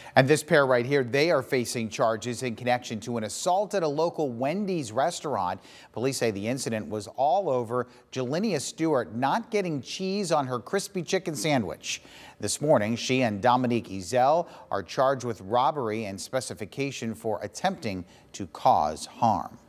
And this pair right here, they are facing charges in connection to an assault at a local Wendy's restaurant. Police say the incident was all over Jelinia Stewart not getting cheese on her crispy chicken sandwich. This morning, she and Dominique Ezel are charged with robbery and specification for attempting to cause harm.